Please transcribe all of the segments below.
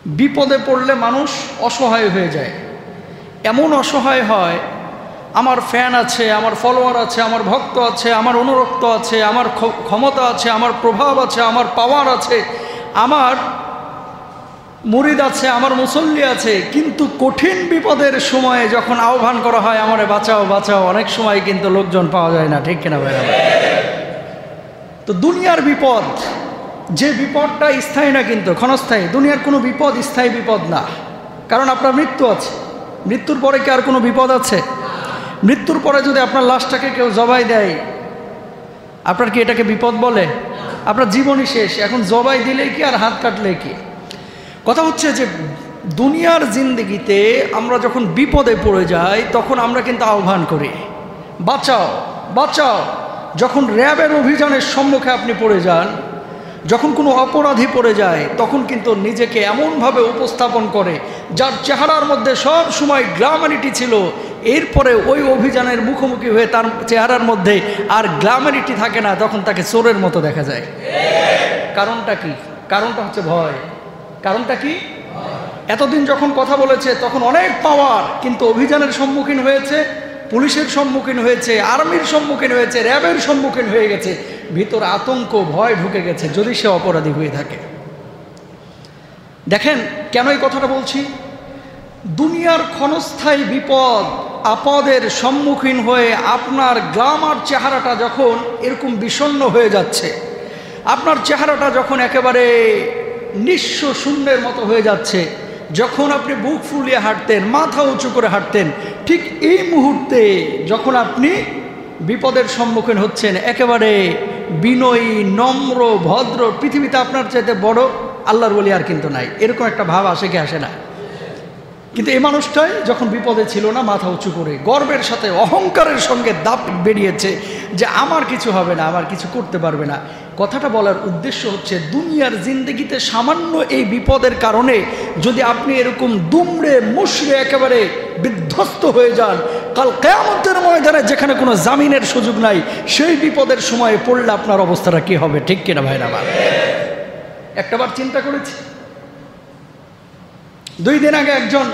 বিপদে পড়লে মানুষ অসহায় হয়ে যায়। এমন অসহায় হয়, আমার ফ্যান আছে, আমার ফলোয়ার আছে, আমার ভক্ত আছে, আমার অনুরক্ত আছে, আমার ক্ষমতা আছে, আমার প্রভাব আছে, আমার পাওয়ার আছে, আমার মুরিদ আছে, আমার মুসল্লি আছে, কিন্তু কঠিন বিপদের সময়ে যখন আহ্বান করা হয় আমারে বাঁচাও বাঁচাও, অনেক সময় কিন্তু লোকজন পাওয়া যায় না। ঠিক কিনা ভাইরা? তো দুনিয়ার বিপদ, যে বিপদটা স্থায়ী না, কিন্তু ক্ষণস্থায়ী। দুনিয়ার কোনো বিপদ স্থায়ী বিপদ না, কারণ আপনার মৃত্যু আছে। মৃত্যুর পরে কি আর কোনো বিপদ আছে? মৃত্যুর পরে যদি আপনার লাশটাকে কেউ জবাই দেয়, আপনার কি এটাকে বিপদ বলে? আপনার জীবনই শেষ, এখন জবাই দিলে কি আর হাত কাটলে কি? কথা হচ্ছে যে দুনিয়ার জিন্দেগিতে আমরা যখন বিপদে পড়ে যাই তখন আমরা কিন্তু আহ্বান করি, বাঁচাও বাঁচাও। যখন র্যাবের অভিযানের সম্মুখে আপনি পড়ে যান, যখন কোনো অপরাধী পড়ে যায়, তখন কিন্তু নিজেকে এমনভাবে উপস্থাপন করে যার চেহারার মধ্যে সব সময় গ্ল্যামারিটি ছিল, এরপরে ওই অভিযানের মুখোমুখি হয়ে তার চেহারার মধ্যে আর গ্ল্যামারিটি থাকে না, তখন তাকে চোরের মতো দেখা যায়। কারণটা কি? কারণটা হচ্ছে ভয়। কারণটা কি? এতদিন যখন কথা বলেছে তখন অনেক পাওয়ার, কিন্তু অভিযানের সম্মুখীন হয়েছে, পুলিশের সম্মুখীন হয়েছে, আর্মির সম্মুখীন হয়েছে, র্যাবের সম্মুখীন হয়ে গেছে, ভিতর আতঙ্ক ভয় ঢুকে গেছে যদি সে অপরাধী হয়ে থাকে। দেখেন কেন এই কথাটা বলছি? দুনিয়ার ক্ষণস্থায়ী বিপদ আপদের সম্মুখীন হয়ে আপনার গ্ল্যামার চেহারাটা যখন এরকম বিষণ্ণ হয়ে যাচ্ছে, আপনার চেহারাটা যখন একেবারে নিঃস্ব শূন্যের মতো হয়ে যাচ্ছে, যখন আপনি বুক ফুলিয়ে হাঁটতেন, মাথা উঁচু করে হাঁটতেন, ঠিক এই মুহূর্তে যখন আপনি বিপদের সম্মুখীন হচ্ছেন, একেবারে বিনয়ী নম্র ভদ্র, পৃথিবীতে আপনার চাইতে বড় আল্লাহর ওলি আর কিন্তু নাই, এরকম একটা ভাব আসে কি আসে না? কিন্তু এই মানুষটাই যখন বিপদে ছিল না, মাথা উঁচু করে গর্বের সাথে অহংকারের সঙ্গে দাপ বেরিয়েছে যে আমার কিছু হবে না, আমার কিছু করতে পারবে না। কথাটা বলার উদ্দেশ্য হচ্ছে দুনিয়ার জিন্দেগিতে সামান্য এই বিপদের কারণে যদি আপনি এরকম দুমড়ে মুশড়ে একেবারে বিধ্বস্ত হয়ে যান, কাল কিয়ামতের ময়দানে যেখানে কোনো জামিনের সুযোগ নাই, সেই বিপদের সময়ে পড়লে আপনার অবস্থাটা কি হবে? ঠিক কিনা ভাইরা আমার? একটাবার চিন্তা করেছি। 2 দিন আগে একজন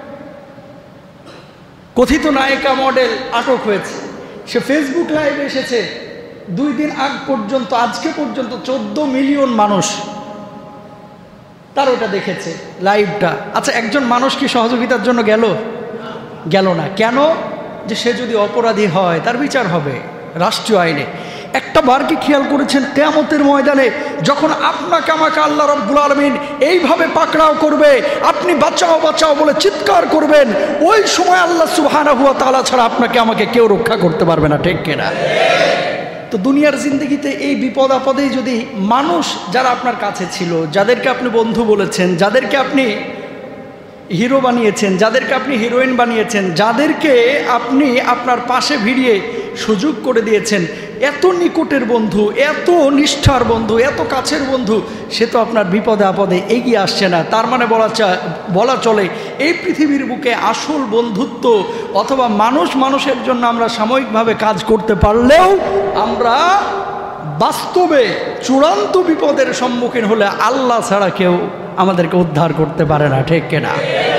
কথিত নায়িকা মডেল আটক হয়েছে। সে ফেসবুক লাইভে এসেছে। 2 দিন আগ পর্যন্ত, আজকে পর্যন্ত 14 মিলিয়ন মানুষ তার ওটা দেখেছে লাইভটা। আচ্ছা, একজন মানুষ কি সহযোগিতার জন্য গেল? গেল না। কেন? যে সে যদি অপরাধী হয় তার বিচার হবে রাষ্ট্রীয় আইনে। একটা বার কি খেয়াল করেছেন কিয়ামতের ময়দানে যখন আপনাকে আমাকে আল্লাহ রাব্বুল আলামিন এইভাবে পাকড়াও করবে, আপনি বাঁচাও বাঁচাও বলে চিৎকার করবেন, ওই সময় আল্লাহ সুবহানাহু ওয়া তাআলা ছাড়া আপনাকে আমাকে কেউ রক্ষা করতে পারবে না। ঠিক কিনা? তো দুনিয়ার জিন্দেগিতে এই বিপদ আপদেই যদি মানুষ যারা আপনার কাছে ছিল, যাদেরকে আপনি বন্ধু বলেছেন, যাদেরকে আপনি হিরো বানিয়েছেন, যাদেরকে আপনি হিরোইন বানিয়েছেন, যাদেরকে আপনি আপনার পাশে ভিড়িয়ে সুযোগ করে দিয়েছেন, এত নিকটের বন্ধু, এত নিষ্ঠার বন্ধু, এত কাছের বন্ধু, সে তো আপনার বিপদে আপদে এগিয়ে আসছে না। তার মানে বলা চলে এই পৃথিবীর বুকে আসল বন্ধুত্ব অথবা মানুষ মানুষের জন্য আমরা সাময়িকভাবে কাজ করতে পারলেও আমরা বাস্তবে চূড়ান্ত বিপদের সম্মুখীন হলে আল্লাহ ছাড়া কেউ আমাদেরকে উদ্ধার করতে পারে না। ঠিক কিনা?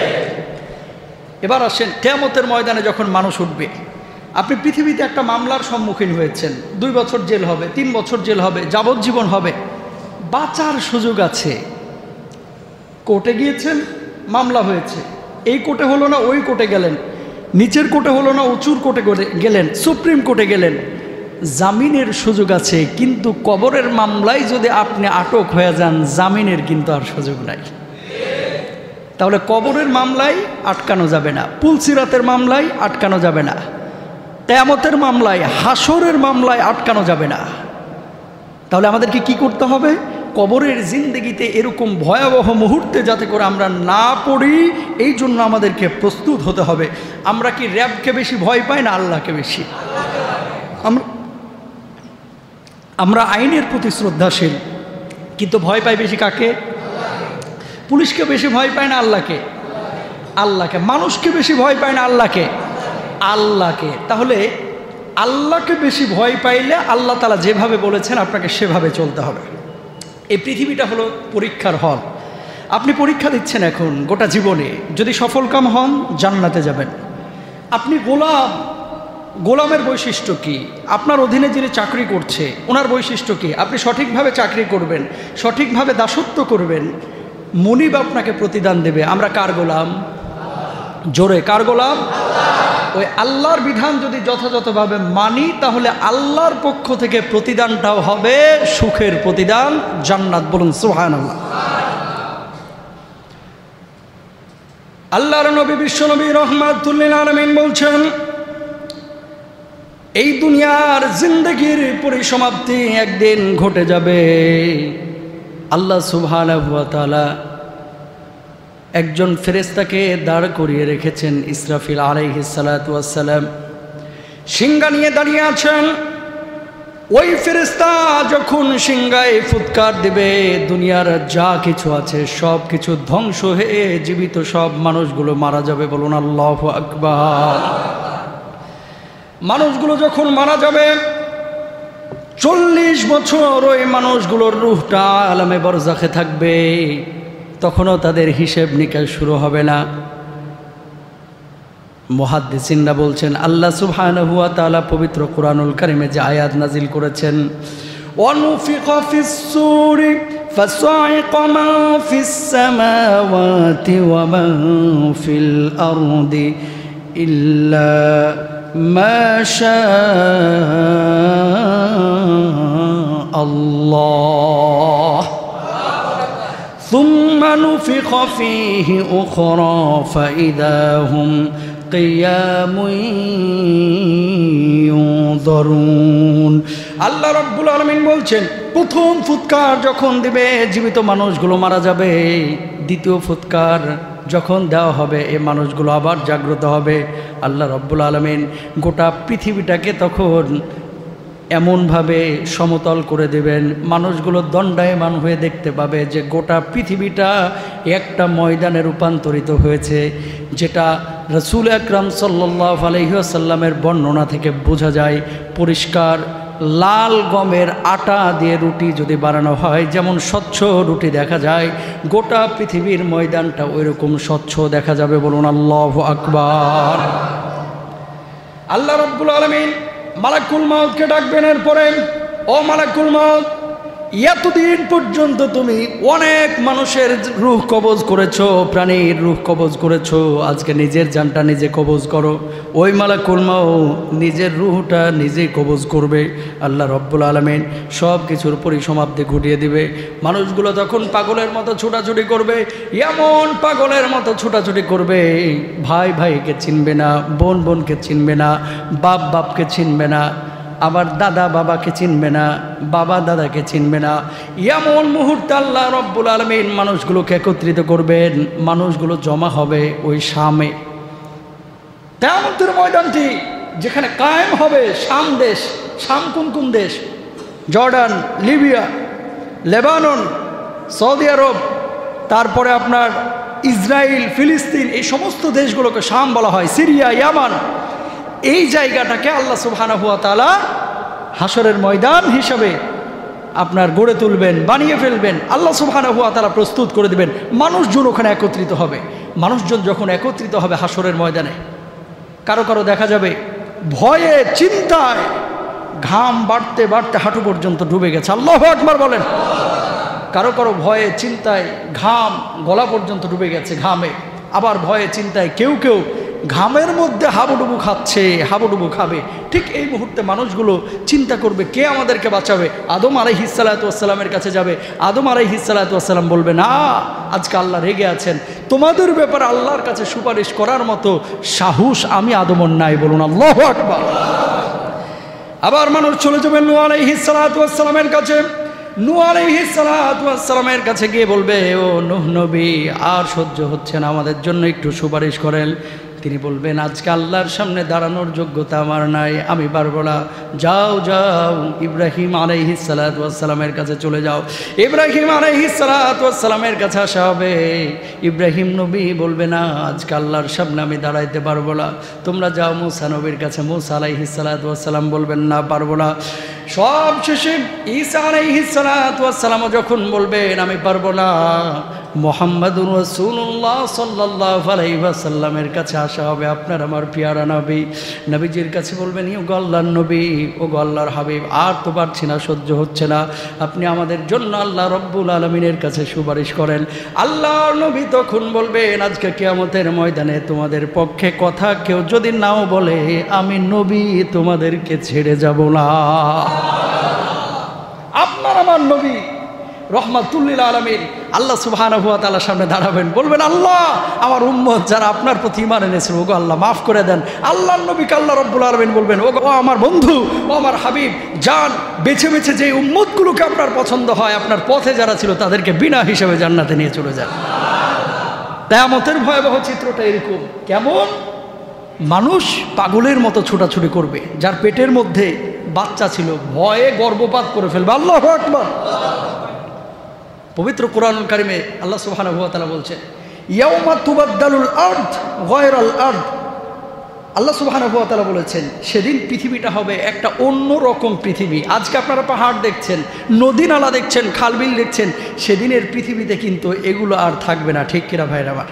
এবার আসেন কিয়ামতের ময়দানে যখন মানুষ উঠবে, আপনি পৃথিবীতে একটা মামলার সম্মুখীন হয়েছেন, 2 বছর জেল হবে, 3 বছর জেল হবে, যাবজ্জীবন হবে, বাঁচার সুযোগ আছে। কোর্টে গিয়েছেন, মামলা হয়েছে, এই কোর্টে হলো না ওই কোর্টে গেলেন, নিচের কোর্টে হলো না উঁচুর কোর্টে গেলেন, সুপ্রিম কোর্টে গেলেন, জামিনের সুযোগ আছে। কিন্তু কবরের মামলায় যদি আপনি আটক হয়ে যান, জামিনের কিন্তু আর সুযোগ নাই। তাহলে কবরের মামলায় আটকানো যাবে না, পুলসিরাতের মামলায় আটকানো যাবে না, কিয়ামতের মামলায়, হাসরের মামলায় আটকানো যাবে না। তাহলে আমাদেরকে কি করতে হবে? কবরের জিন্দেগিতে এরকম ভয়াবহ মুহূর্তে যাতে করে আমরা না পড়ি, এই জন্য আমাদেরকে প্রস্তুত হতে হবে। আমরা কি র্যাবকে বেশি ভয় পাই না আল্লাহকে বেশি? আমরা আইনের প্রতি শ্রদ্ধাশীল, কিন্তু ভয় পাই বেশি কাকে? পুলিশকে বেশি ভয় পায় না আল্লাহকে? আল্লাহকে। মানুষকে বেশি ভয় পায় না আল্লাহকে? আল্লাহকে। তাহলে আল্লাহকে বেশি ভয় পাইলে আল্লাহ তাআলা যেভাবে বলেছেন আপনাকে সেভাবে চলতে হবে। এই পৃথিবীটা হলো পরীক্ষার হল। আপনি পরীক্ষা দিচ্ছেন এখন গোটা জীবনে, যদি সফলকাম হন জান্নাতে যাবেন। আপনি গোলাম, গোলামের বৈশিষ্ট্য কি? আপনার অধীনে যিনি চাকরি করছে ওনার বৈশিষ্ট্য কি? আপনি সঠিকভাবে চাকরি করবেন, সঠিকভাবে দাসত্ব করবেন, মনিব আপনাকে প্রতিদান দেবে। আমরা কার গোলাম? জোরে, কার গোলাম? ওই আল্লাহর বিধান যদি যথাযথভাবে মানি তাহলে আল্লাহর পক্ষ থেকে প্রতিদানটাও হবে সুখের প্রতিদান, জান্নাত। বলুন সুবহানাল্লাহ। আল্লাহর নবী বিশ্বনবী রাহমাতুল লিল আলামিন বলছেন, এই দুনিয়ার জিন্দেগির পরিসমাপ্তি একদিন ঘটে যাবে। আল্লাহ সুবহানাহু ওয়া তাআলা একজন ফেরেশতাকে দাঁড় করিয়ে রেখেছেন, ইসরাফিল আলাইহিস সালাতু ওয়াস সালাম, সিংহা নিয়ে দাঁড়িয়ে আছেন। ওই ফেরেশতা যখন সিংহায় ফুৎকার দিবে, দুনিয়ার যা কিছু আছে সব কিছু ধ্বংস হয়ে জীবিত সব মানুষগুলো মারা যাবে। বলুন আল্লাহু আকবার। মানুষগুলো যখন মারা যাবে 40 বছর ওই মানুষগুলোর রূহটা আলামে বরজাখে থাকবে, তখনও তাদের হিসেব নিকাশ শুরু হবে না। মুহাদ্দিসিনরা বলছেন, আল্লাহ সুবহানাহু ওয়া তাআলা পবিত্র কুরআনুল কারীমে যে আয়াত নাজিল করেছেন, ওয়ানুফিকা ফিস সূরি ফাসাইকা মান ফিস সামাওয়াতি ওয়া মান ফিল আরদি ইল্লা মা শাআ আল্লাহ ثم نفخ فيه أخرى فإذا هم قيام ينظرون। আল্লাহ রাব্বুল আলামিন বলছেন, প্রথম ফুৎকার যখন দিবে জীবিত মানুষগুলো মারা যাবে, দ্বিতীয় ফুৎকার যখন দেওয়া হবে এই মানুষগুলো আবার জাগ্রত হবে। আল্লাহ রাব্বুল আলামিন গোটা পৃথিবীটাকে তখন এমনভাবে সমতল করে দেবেন, মানুষগুলো দণ্ডায়মান হয়ে দেখতে পাবে যে গোটা পৃথিবীটা একটা ময়দানে রূপান্তরিত হয়েছে, যেটা রাসূল আকরাম সাল্লাল্লাহু আলাইহি ওয়াসাল্লামের বর্ণনা থেকে বোঝা যায়। পরিষ্কার লাল গমের আটা দিয়ে রুটি যদি বানানো হয় যেমন স্বচ্ছ রুটি দেখা যায়, গোটা পৃথিবীর ময়দানটা ওইরকম স্বচ্ছ দেখা যাবে। বলুন আল্লাহু আকবার। আল্লাহ রাব্বুল আলামিন মালাকুল মাউতকে ডাকবেন, এরপরে, ও মালাকুল মাউত, এতদিন পর্যন্ত তুমি অনেক মানুষের রূহ কবজ করেছো, প্রাণীর রূহ কবজ করেছো, আজকে নিজের জানটা নিজে কবজ করো। ওই মালাকুল মাউত নিজের রূহটা নিজেই কবজ করবে। আল্লাহ রব্বুল আলামিন সব কিছুর পরিসমাপ্তি ঘটিয়ে দিবে। মানুষগুলো তখন পাগলের মতো ছুটাছুটি করবে, এমন পাগলের মতো ছুটাছুটি করবে, ভাই ভাইকে চিনবে না, বোন বোনকে চিনবে না, বাপ বাপকে চিনবে না, আবার দাদা বাবাকে চিনবে না, বাবা দাদাকে চিনবে না। এমন মুহূর্তে আল্লাহ রব্বুল আলামিন মানুষগুলোকে একত্রিত করবেন, মানুষগুলো জমা হবে ওই শামে। কিয়ামতের ময়দানটি যেখানে কায়েম হবে শাম দেশ। শাম কোন কোন দেশ? জর্ডান, লিবিয়া, লেবানন, সৌদি আরব, তারপরে আপনার ইসরায়েল, ফিলিস্তিন, এই সমস্ত দেশগুলোকে শাম বলা হয়, সিরিয়া, ইয়ামান। এই জায়গাটাকে আল্লাহ সুবহানাহু ওয়া তাআলা হাসরের ময়দান হিসাবে আপনার গড়ে তুলবেন, বানিয়ে ফেলবেন। আল্লাহ সুবহানাহু ওয়া তাআলা প্রস্তুত করে দিবেন। মানুষজন ওখানে একত্রিত হবে। মানুষজন যখন একত্রিত হবে হাসরের ময়দানে, কারো কারো দেখা যাবে ভয়ে চিন্তায় ঘাম বাড়তে বাড়তে হাঁটু পর্যন্ত ডুবে গেছে। আল্লাহু আকবার বলেন। কারো কারো ভয়ে চিন্তায় ঘাম গলা পর্যন্ত ডুবে গেছে ঘামে। আবার ভয়ে চিন্তায় কেউ কেউ ঘামের মধ্যে হাবুডুবু খাচ্ছে, হাবুডুবু খাবে। ঠিক এই মুহূর্তে মানুষগুলো চিন্তা করবে কে আমাদেরকে বাঁচাবে। আদম আলাইহিস সালাতু ওয়াস সালামের কাছে যাবে। আদম আলাইহিস সালাতু ওয়াস সালাম বলবে, না, আজকে আল্লাহ রেগে আছেন, তোমাদের ব্যাপারে আল্লাহর কাছে সুপারিশ করার মতো সাহস আমি আদমর নাই। বলুন আল্লাহু আকবার। আবার মানুষ চলে যাবে নূহ আলাইহিস সালাতু ওয়াস সালামের কাছে। নূহ আলাইহিস সালাতু ওয়াস সালামের কাছে গিয়ে বলবে, ও নূহ নবী, আর সহ্য হচ্ছে না, আমাদের জন্য একটু সুপারিশ করেন। তিনি বলবেন, আজকে আল্লাহর সামনে দাঁড়ানোর যোগ্যতা আমার নাই, আমি পারবো না। যাও যাও, ইব্রাহিম আলাইহিস সালাতু ওয়াস সালামের কাছে চলে যাও। ইব্রাহিম আলাইহিস সালাতু ওয়াস সালামের কাছে আসা হবে। ইব্রাহিম নবী বলবে, না, আজকে আল্লাহর সামনে আমি দাঁড়াইতে পারবো না। তোমরা যাও মূসা নবীর কাছে। মূসা আলাইহিস সালাতু ওয়াস সালাম বলবেন, না, পারবো না। সব শেষে ঈসা আলাইহিস সালাতু ওয়াস সালামও যখন বলবেন আমি পারবো না, মুহাম্মাদুর রাসূলুল্লাহ সাল্লাল্লাহু আলাইহি ওয়াসাল্লামের কাছে আসা হবে। আপনার আমার পিয়ারা নবী, নবীজির কাছে বলবেন, ওগো আল্লাহর নবী, ওগো আল্লাহর হাবিব, আর তো পারছি না, সহ্য হচ্ছে না, আপনি আমাদের জন্য আল্লাহ রব্বুল আলামিনের কাছে সুপারিশ করেন। আল্লাহর নবী তখন বলবেন, আজকে কিয়ামতের ময়দানে তোমাদের পক্ষে কথা কেউ যদি নাও বলে, আমি নবী তোমাদেরকে ছেড়ে যাব না। আপনার আমার নবী রহমাতুল লিল আলামিন আল্লাহ সুবহানাহু ওয়া তাআলার সামনে দাঁড়াবেন, বলবেন, আল্লাহ আমার উম্মত যারা আপনার প্রতি ঈমান এনেছে, ওগো আল্লাহ মাফ করে দেন। আল্লাহর নবীকে আল্লাহ রব্বুল আলামিন বলবেন, ওগো আমার বন্ধু, ও আমার হাবিব, যান বেছে বেছে যে উম্মতগুলোকে আপনার পছন্দ হয়, আপনার পথে যারা ছিল তাদেরকে বিনা হিসেবে জান্নাতে নিয়ে চলে যান। কিয়ামতের ভয়াবহ চিত্রটা এরকম। কেমন? মানুষ পাগলের মতো ছোটাছুটি করবে, যার পেটের মধ্যে বাচ্চা ছিল ভয়ে গর্ভপাত করে ফেলবে। আল্লাহু আকবার। পবিত্র কোরআনুল কারিমে আল্লাহ সুবহানাহু ওয়া তাআলা বলছেন, ইয়াউমা তুবাদদালুল আরদ গায়রাল আরদ। আল্লাহ সুবহানাহু ওয়া তাআলা বলেছেন, সেদিন পৃথিবীটা হবে একটা অন্য রকম পৃথিবী। আজকে আপনারা পাহাড় দেখছেন, নদী নালা দেখছেন, খালবিল দেখছেন, সেদিনের পৃথিবীতে কিন্তু এগুলো আর থাকবে না। ঠিক কিনা ভাইরা আমার?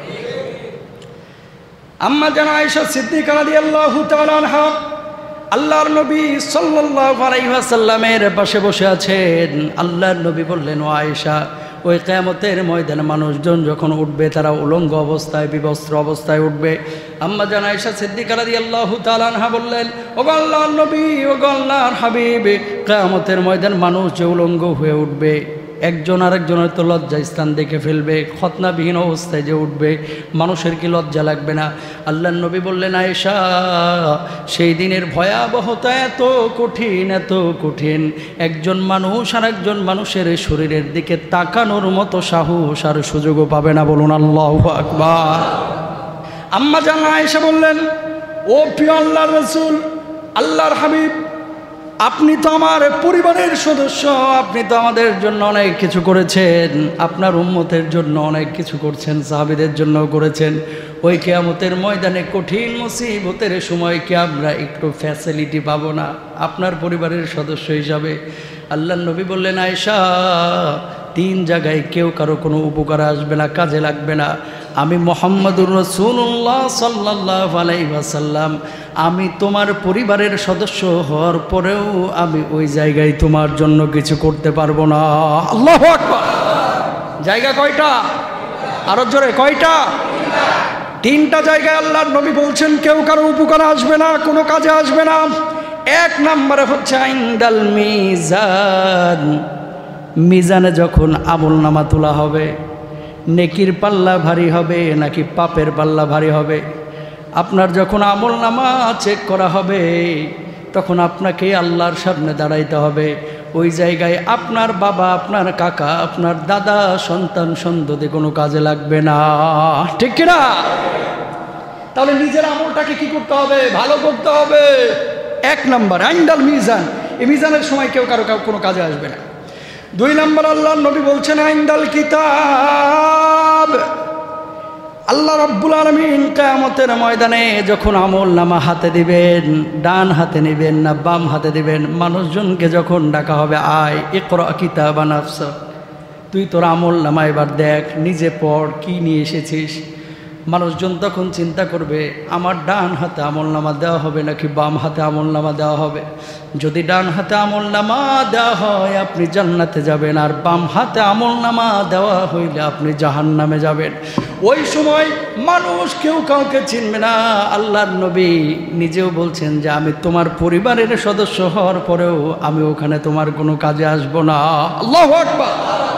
আম্মা জানা আয়েশা সিদ্দিকা রাদিয়াল্লাহু তাআলা আনহা আল্লাহর নবী সাল্লাল্লাহু আলাইহি ওয়াসাল্লামের পাশে বসে আছেন। আল্লাহর নবী বললেন, ও আয়েশা, ওই কিয়ামতের ময়দানে মানুষজন যখন উঠবে, তারা উলঙ্গ অবস্থায়, বিবস্ত্র অবস্থায় উঠবে। আম্মা জানা আয়েশা সিদ্দিকা রাদিয়াল্লাহু তাআলা আনহা বললেন, ও আল্লাহর নবী, ও আল্লাহর হাবিব, কিয়ামতের ময়দানে মানুষ যে উলঙ্গ হয়ে উঠবে, একজন আরেকজনের তো লজ্জা স্থান দেখে ফেলবে। খতনাবিহীন অবস্থায় যে উঠবে, মানুষের কি লজ্জা লাগবে না? আল্লাহর নবী বললেন, আয়েশা, সেই দিনের ভয়াবহতা এত কঠিন, এত কঠিন, একজন মানুষ আর একজন মানুষের শরীরের দিকে তাকানোর মতো সাহস আর সুযোগও পাবে না। বলুন আল্লাহু আকবার। আম্মা জান আয়েশা বললেন, ও প্রিয় আল্লাহর রাসূল, আল্লাহর হাবিব, আপনি তো আমার পরিবারের সদস্য, আপনি তো আমাদের জন্য অনেক কিছু করেছেন, আপনার উম্মতের জন্য অনেক কিছু করছেন, সাহাবীদের জন্য করেছেন। ওই কিয়ামতের ময়দানে কঠিন মুসিবতের সময় কি আমরা একটু ফ্যাসিলিটি পাবো না আপনার পরিবারের সদস্য হিসাবে? আল্লাহর নবী বললেন, আয়েশা, 3 জায়গায় কেউ কারো কোনো উপকার আসবে না, কাজে লাগবে না। আমি মুহাম্মাদুর রাসূলুল্লাহ সাল্লাল্লাহু আলাইহি ওয়াসাল্লাম, আমি তোমার পরিবারের সদস্য হওয়ার পরেও আমি ওই জায়গায় তোমার জন্য কিছু করতে পারবো না। আল্লাহু আকবার। জায়গা কয়টা? আরো জোরে, কয়টা? 3টা জায়গায় আল্লাহর নবী বলছেন কেউ কারো উপকারে আসবে না, কোনো কাজে আসবে না। 1 নম্বরে হচ্ছে ইনদাল মিজান। মিজানে যখন আমলনামা তোলা হবে, নেকির পাল্লা ভারী হবে নাকি পাপের পাল্লা ভারী হবে? আপনার যখন আমলনামা চেক করা হবে, তখন আপনাকে আল্লাহর সামনে দাঁড়াইতে হবে। ওই জায়গায় আপনার বাবা, আপনার কাকা, আপনার দাদা, সন্তান সন্ততি কোনো কাজে লাগবে না। ঠিক কিনা? তাহলে নিজের আমলটাকে কি করতে হবে? ভালো করতে হবে। 1 নম্বর ইনদাল মিজান। এই মিজানের সময় কেউ কারো কোনো কাজে আসবে না। 2 নম্বর আল্লাহর নবী বলছেন ইনদাল কিতাব। আল্লাহ রাব্বুল আলামিন কিয়ামতের ময়দানে যখন আমলনামা হাতে দিবেন, ডান হাতে নেবেন না বাম হাতে দিবেন, মানুষজনকে যখন ডাকা হবে, আয় ইকরা কিতাবা নাফসা, তুই তোর আমলনামা এবার দেখ, নিজে পড়, কি নিয়ে এসেছিস। মানুষজন তখন চিন্তা করবে, আমার ডান হাতে আমলনামা দেওয়া হবে নাকি বাম হাতে আমলনামা দেওয়া হবে। যদি ডান হাতে আমলনামা দেওয়া হয় আপনি জান্নাতে যাবেন, আর বাম হাতে আমলনামা দেওয়া হইলে আপনি জাহান্নামে যাবেন। ওই সময় মানুষ কেউ কাউকে চিনবে না। আল্লাহর নবী নিজেও বলছেন যে আমি তোমার পরিবারের সদস্য হওয়ার পরেও আমি ওখানে তোমার কোনো কাজে আসবো না। আল্লাহু আকবার।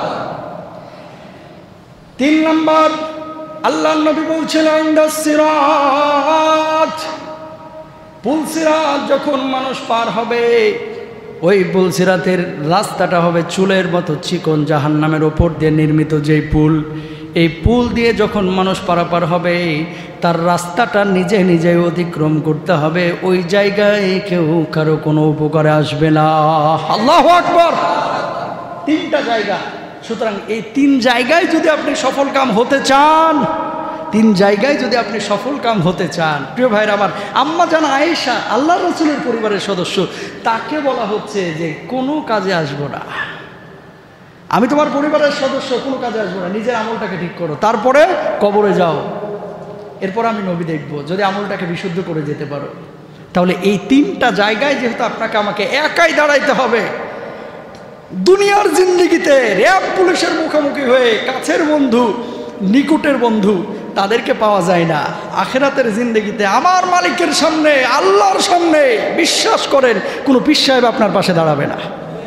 3 নম্বর আল্লাহর নবী বলছেন ইনদাস সিরাত। পুলসিরাত যখন মানুষ পার হবে, ওই পুলসিরাতের রাস্তাটা হবে চুলের মতো চিকন, জাহান্নামের ওপর দিয়ে নির্মিত যেই পুল, এই পুল দিয়ে যখন মানুষ পারাপার হবে, তার রাস্তাটা নিজে নিজে অতিক্রম করতে হবে। ওই জায়গায় কেউ কারো কোনো উপকারে আসবে না। আল্লাহু আকবার। 3টা জায়গা। সুতরাং এই 3 জায়গায় যদি আপনি সফল কাম হতে চান, 3 জায়গায় যদি আপনি সফল কাম হতে চান, প্রিয় ভাইরা আমার, আম্মা জান আয়েশা আল্লাহর রাসূলের পরিবারের সদস্য, তাকে বলা হচ্ছে যে কোনো কাজে আসবো না, আমি তোমার পরিবারের সদস্য, কোনো কাজে আসবো না, নিজের আমলটাকে ঠিক করো, তারপরে কবরে যাও, এরপর আমি নবী দেখব, যদি আমলটাকে বিশুদ্ধ করে যেতে পারো। তাহলে এই তিনটা জায়গায় যেহেতু আপনাকে আমাকে একাই দাঁড়াইতে হবে, দুনিয়ার জিন্দেগিতে র্যাব পুলিশের মুখোমুখি হয়ে কাছের বন্ধু, নিকুটের বন্ধু তাদেরকে পাওয়া যায় না। আখেরাতের জিন্দেগিতে আমার মালিকের সামনে, আল্লাহর সামনে বিশ্বাস করেন কোনো পীর সাহেব আপনার পাশে দাঁড়াবে না।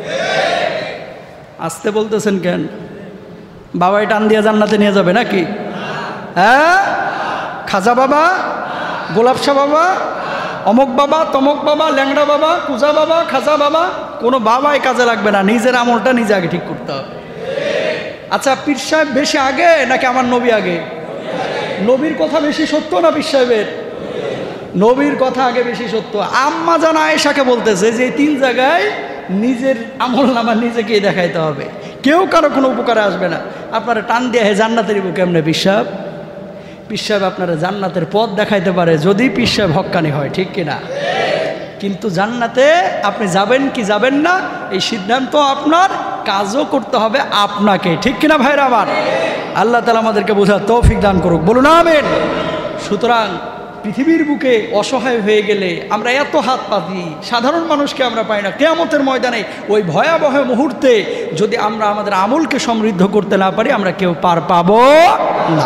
আসতে বলতেছেন কেন? বাবাই টান দিয়ে জান্নাতে নিয়ে যাবে নাকি? হ্যাঁ, খাজা বাবা, গোলাপশা বাবা, অমক বাবা, তমক বাবা, ল্যাংড়া বাবা, কুজা বাবা, খাজা বাবা, কোনো বাবাই কাজে লাগবে না, নিজের আমলটা নিজে আগে ঠিক করতে হবে। আচ্ছা, পীর সাহেব বেশি আগে নাকি আমার নবী আগে? নবীর কথা বেশি সত্য না পীর সাহেবের? নবীর কথা আগে বেশি সত্য। আম্মা জান আয়েশাকে বলতেছে যে এই তিন জায়গায় নিজের আমল নামা নিজেকেই দেখাইতে হবে, কেউ কারো কোনো উপকারে আসবে না। আপনারা টান দিয়ে জান্নাতে দিব কেমনে পীর সাহেব? পীর সাহেব আপনারা জান্নাতের পথ দেখাইতে পারে যদি পীর সাহেব হক্কানি হয়, ঠিক কিনা? কিন্তু জান্নাতে আপনি যাবেন কি যাবেন না এই সিদ্ধান্ত আপনার, কাজও করতে হবে আপনাকে, ঠিক কিনা ভাইরা আমার? আল্লাহ তাআলা আমাদেরকে বোঝার তৌফিক দান করুক, বলুন আমিন। সুতরাং পৃথিবীর বুকে অসহায় হয়ে গেলে আমরা এত হাত পাতি, সাধারণ মানুষকে আমরা পাই না। কিয়ামতের ময়দানে ওই ভয়াবহ মুহূর্তে যদি আমরা আমাদের আমলকে সমৃদ্ধ করতে না পারি, আমরা কেউ পার পাবো না।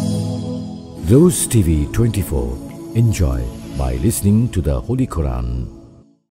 Rose TV 24. Enjoy by listening to the Holy Quran.